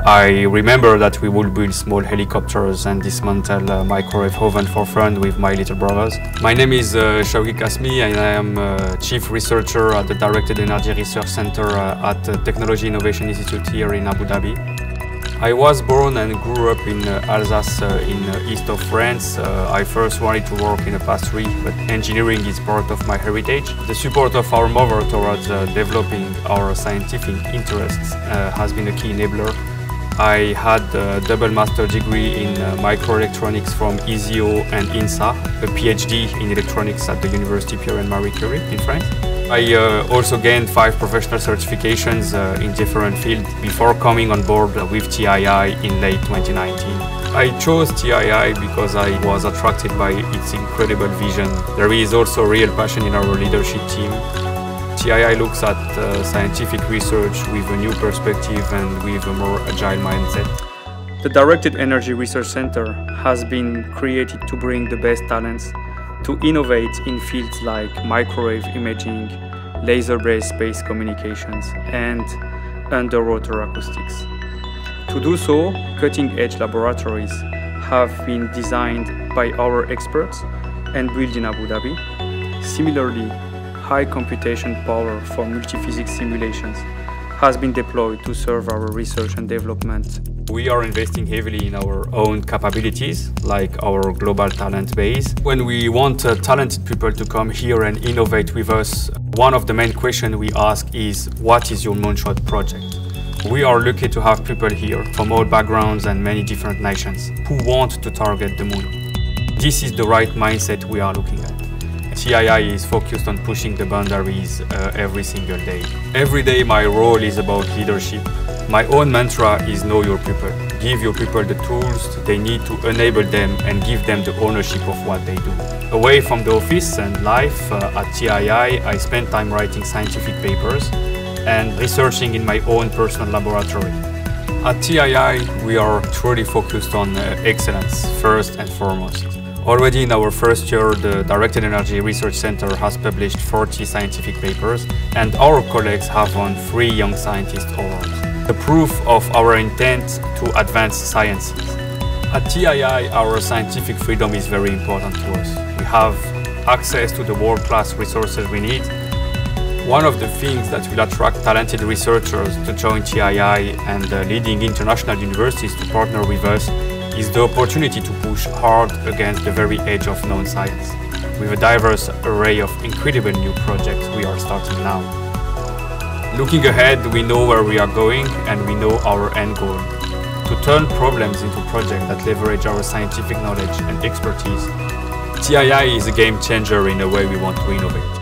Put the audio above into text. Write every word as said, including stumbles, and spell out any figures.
I remember that we would build small helicopters and dismantle a microwave oven for fun with my little brothers. My name is uh, Shawki Kasmi and I am uh, Chief Researcher at the Directed Energy Research Center uh, at the Technology Innovation Institute here in Abu Dhabi. I was born and grew up in uh, Alsace uh, in uh, east of France. Uh, I first wanted to work in a pastry, but engineering is part of my heritage. The support of our mother towards uh, developing our scientific interests uh, has been a key enabler. I had a double master degree in uh, microelectronics from I S E O and INSA, a PhD in electronics at the University Pierre and Marie Curie in France. I uh, also gained five professional certifications uh, in different fields before coming on board with T I I in late twenty nineteen. I chose T I I because I was attracted by its incredible vision. There is also real passion in our leadership team. T I I looks at uh, scientific research with a new perspective and with a more agile mindset. The Directed Energy Research Center has been created to bring the best talents to innovate in fields like microwave imaging, laser-based space communications, and underwater acoustics. To do so, cutting-edge laboratories have been designed by our experts and built in Abu Dhabi. Similarly, high computation power for multi-physics simulations has been deployed to serve our research and development. We are investing heavily in our own capabilities, like our global talent base. When we want uh, talented people to come here and innovate with us, one of the main questions we ask is, what is your moonshot project? We are lucky to have people here from all backgrounds and many different nations who want to target the moon. This is the right mindset we are looking at. T I I is focused on pushing the boundaries uh, every single day. Every day my role is about leadership. My own mantra is know your people. Give your people the tools they need to enable them and give them the ownership of what they do. Away from the office and life uh, at T I I, I spend time writing scientific papers and researching in my own personal laboratory. At T I I, we are truly focused on uh, excellence first and foremost. Already in our first year, the Directed Energy Research Center has published forty scientific papers, and our colleagues have won three Young Scientist Awards. The proof of our intent to advance sciences. At T I I, our scientific freedom is very important to us. We have access to the world-class resources we need. One of the things that will attract talented researchers to join T I I and uh, leading international universities to partner with us is the opportunity to push hard against the very edge of known science, with a diverse array of incredible new projects we are starting now. Looking ahead, we know where we are going and we know our end goal: to turn problems into projects that leverage our scientific knowledge and expertise. T I I is a game changer in the way we want to innovate.